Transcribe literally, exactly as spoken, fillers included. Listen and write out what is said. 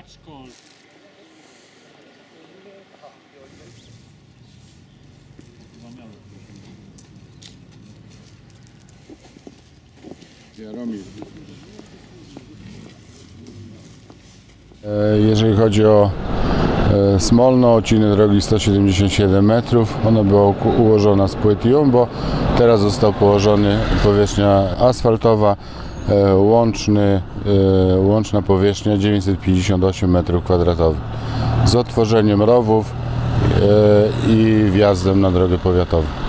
Kaczkol. Jaromir. Jeżeli chodzi o Smolno, odcinek drogi sto siedemdziesiąt siedem metrów, ona była ułożona z płyt Jumbo, teraz został położony powierzchnia asfaltowa, łączny, łączna powierzchnia dziewięćset pięćdziesiąt osiem metrów kwadratowych z odtworzeniem rowów i wjazdem na drogę powiatową.